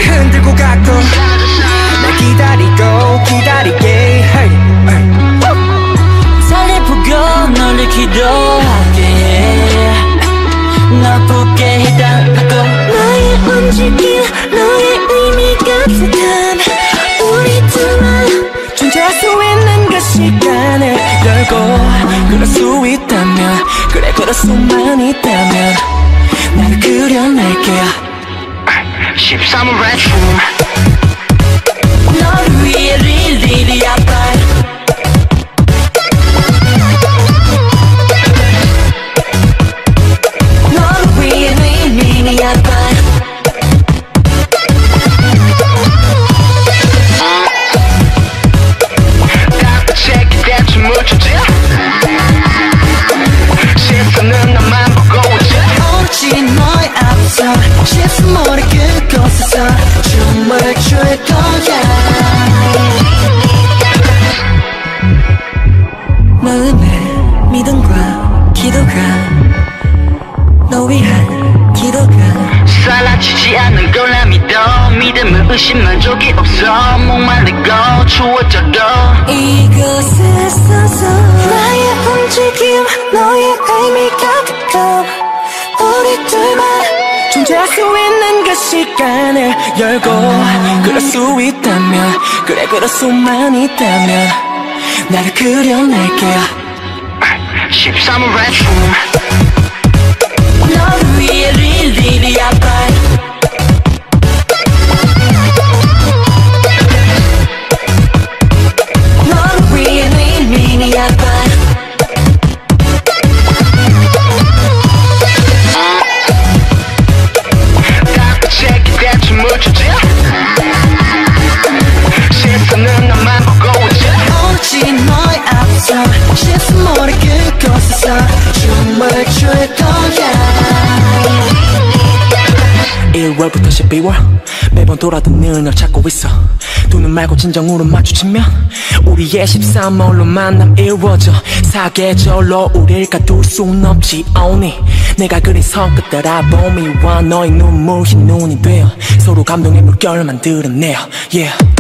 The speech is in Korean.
흔들고 가고 날 기다리고 기다리게 hey, hey. 살리보고 널 기도하게 널 붙게 해달라고 나의 움직임 너의 의미가 같은 우리 둘만 존재할 수 있는 그 시간을 열고 그럴 수 있다면 그래 그럴 수만 있다면 나를 그려낼게 13월의 춤 너를 위해 릴리리 아빠 너를 위해 릴리리 아빠 따뜻하게 대충 묻혀져 시선은 나만 보고 있지 오직 너의 앞서 십수머리 그곳에서 춤을 출 거야 마음의 믿음과 기도가 너 위한 기도가 사라지지 않는 걸 나 믿어 믿음은 의심 만족이 없어 목말리고 추워져도 이곳에 서서 나의 움직임 너의 의미가 같은 우리 둘만 존재할 수 있는 그 시간을 열고 그럴 수 있다면 그래 그럴 수만 있다면 나를 그려낼게 13월의 춤 너를 위해 릴리리 아빠 너를 위해 릴리리 아빠 따뜻하게 대충 묻혀져 시선은 나만 보고 있지 오직 너의 앞서 십수머리 그곳에서 춤을 출 거야 1월부터 12월 매번 돌아다니는 널 찾고 있어 두 눈 말고 진정으로 마주치면 우리의 13월로 만남 이루어져 사계절로 우릴 가둘 순 없지 only 내가 그린 손끝 알아보미와 너의 눈물 흰 눈이 되어 서로 감동의 물결을 만들어내요 yeah